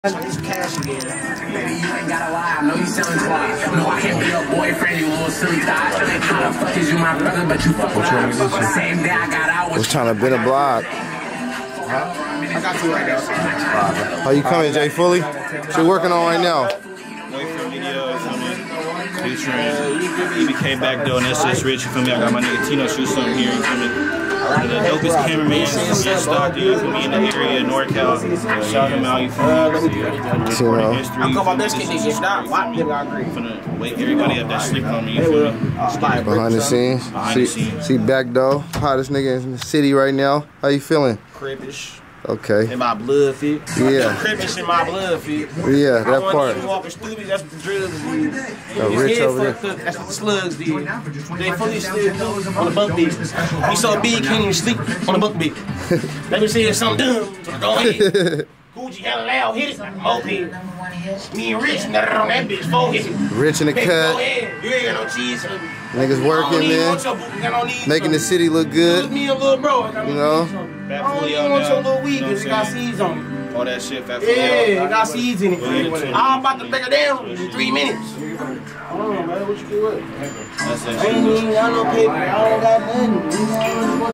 Cash again. Baby, you ain't gotta lie. I know you selling twice. No, I can't be your boyfriend, you little silly thought. How the fuck is you my brother, but you fuck with us? The same day I got out. Was trying to bend a block. I got you right now. How you coming, Jay Fully? What you working on right now? Boyfriend video, featuring EBK, Bckdoe, and SSRICHH33. You feel me? I got my nigga Tino shoot something here. You feel me? One of the dopest cameramen in stock, you feel me, in the area, NorCal. Shout him out, you feel me? I'm going my best kid nigga. Stop. Why did I agree? Finna wake everybody up that's sleeping on me, you feel me? Behind the scenes. See Bckdoe, hottest nigga in the city right now. How you feeling? Crippish. Okay. In my blood fit. Yeah. Crippish in my blood fit. Yeah, that part. I walking stupid. That's what the drugs did. Rich over there. That's what the slugs did. They fully sleep on the bunk beat. We so big, can't even sleep on the bunk beat. Let me see if something dumb. So go ahead. Gucci hella loud, hit it. Moped. Me and Rich, nut on that bitch, forehead. Rich in the Go cut. ahead. You ain't got no cheese. Niggas working, man. Making the city look good. Me a little bro. You know? I don't even want your little weed because it got seeds on it. All that shit, fat. Yeah, it got seeds in it. I'm about to break it down in 3 minutes. I don't know, man. What you do with? That's I ain't even got no paper. I don't got nothing.